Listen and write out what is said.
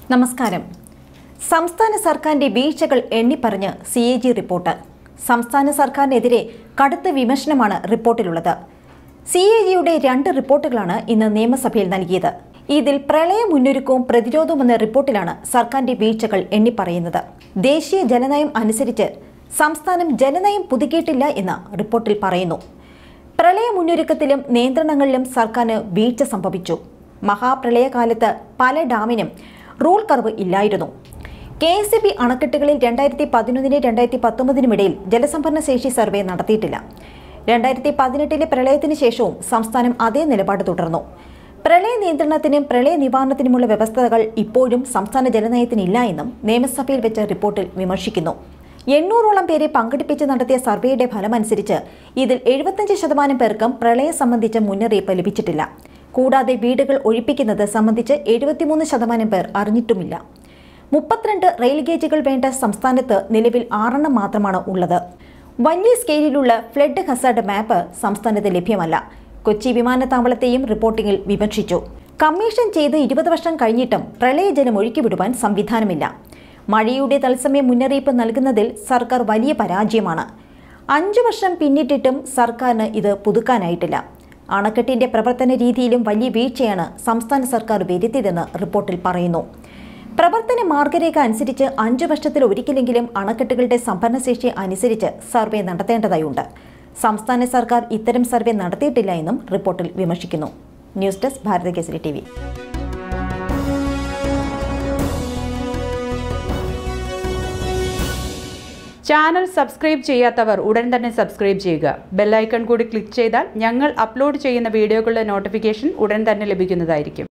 നമസ്കാരം. സംസ്ഥാന സർക്കാരിന്റെ വീഴ്ചകൾ എണ്ണിപ്പറഞ്ഞ് CAG റിപ്പോർട്ട്. സംസ്ഥാന സർക്കാരിനെതിരെ കടുത്ത വിമർശനമാണ് റിപ്പോർട്ടിലുള്ളത്. CAGയുടെ 2 റിപ്പോർട്ടുകളാണ് ഇന്ന് നിയമസഭയിൽ നൽകിയത്. ഇതിൽ പ്രളയ മുന്നൊരുക്കവും പ്രതിരോധവും എന്ന റിപ്പോർട്ടിലാണ് സർക്കാരിന്റെ വീഴ്ചകൾ എണ്ണിപ്പറയുന്നത്. ദേശീയ ജലനയം അനുസരിച്ച് സംസ്ഥാനം ജലനയം പുതുക്കിയിട്ടില്ല എന്ന് റിപ്പോർട്ടിൽ പറയുന്നു. പ്രളയ മുന്നൊരുക്കത്തിലും നിയന്ത്രണങ്ങളിലും സർക്കാരിന് വീഴ്ച സംഭവിച്ചു. മഹാപ്രളയകാലത്ത് പല ഡാമിനും റൂൾ കർവ് ഇല്ലായിരുന്നു. KSEB അണക്കെട്ടുകളിൽ 2011-2019 ഇടയിൽ ജലസംഭരണ ശേഷി സർവേ നടത്തിയിട്ടില്ല. 2018 പ്രളയത്തിന് ശേഷവും സംസ്ഥാനം അതേ നിലപാട് തുടർന്നു. പ്രളയ നിയന്ത്രണത്തിനും പ്രളയ നിവാരണത്തിനുമുള്ള വ്യവസ്ഥകൾ ഇപ്പോഴും സംസ്ഥാന ജലനയത്തിനില്ല എന്നും നിയമസഭയിൽ വെച്ച റിപ്പോർട്ടിൽ വിമർശിക്കുന്നു. 800ഓളം പേരെ പങ്കെടുപ്പിച്ച് നടത്തിയ സർവേയുടെ ഫലമനുസരിച്ച് ഇതിൽ 75% പേർക്കും പ്രളയം സംബന്ധിച്ച മുന്നറിയിപ്പ് ലഭിച്ചിട്ടില്ല. കൂടാതെ വീടുകൾ ഒഴിപ്പിക്കുന്നത് സംബന്ധിച്ച് 73% പേർ അറിഞ്ഞിട്ടുമില്ല. 32 റെയിൽ ഗേജുകൾ വേണ്ട സംസ്ഥാനത്ത് നിലവിൽ 6 മാത്രമാണ് ഉള്ളത്. വലിയ സ്കെയിലിലുള്ള ഫ്ലഡ് ഹസാർഡ് മാപ്പ് സംസ്ഥാനത്ത് ലഭ്യമല്ല. കൊച്ചി വിമാനത്താവളത്തെയും റിപ്പോർട്ടിംഗിൽ വിമർശിച്ചു. കമ്മീഷൻ ചെയ്ത് 20 വർഷം കഴിഞ്ഞിട്ടും പ്രളയജലം ഒഴുക്കിവിടുവാൻ സംവിധാനമില്ല. മഴയുടെ തത്സമയ മുന്നറിയിപ്പ് നൽകുന്നതിൽ സർക്കാർ വലിയ പരാജയമാണ്. 5 വർഷം പിന്നിട്ടിട്ടും സർക്കാരിന് ഇത് പുതുക്കാനായിട്ടില്ല. അണക്കെട്ടിന്റെ പ്രവർത്തന രീതിയിലും വലിയ വീഴ്ചയാണ് സംസ്ഥാന സർക്കാർ വരുത്തിയതെന്ന് റിപ്പോർട്ടിൽ പറയുന്നു. പ്രവർത്തന മാർഗരേഖ അനുസരിച്ച് 5 വർഷത്തിൽ ഒരിക്കലെങ്കിലും അണക്കെട്ടുകളുടെ സംഭരണശേഷി അനുസരിച്ച് സർവേ നടത്തേണ്ടതായുണ്ട്. സംസ്ഥാന സർക്കാർ ഇത്തരം സർവേ നടത്തിയിട്ടില്ല എന്നും റിപ്പോർട്ടിൽ വിമർശിക്കുന്നു. News desk Bharathakesari TV. Channel subscribe ചെയ്യാത്തവർ ഉടൻ തന്നെ സബ്സ്ക്രൈബ് ചെയ്യുക. ബെൽ ഐക്കൺ കൂടി ക്ലിക്ക് ചെയ്താൽ ഞങ്ങൾ അപ്ലോഡ് ചെയ്യുന്ന വീഡിയോകളുടെ നോട്ടിഫിക്കേഷൻ ഉടൻ തന്നെ ലഭിക്കുന്നതായിരിക്കും.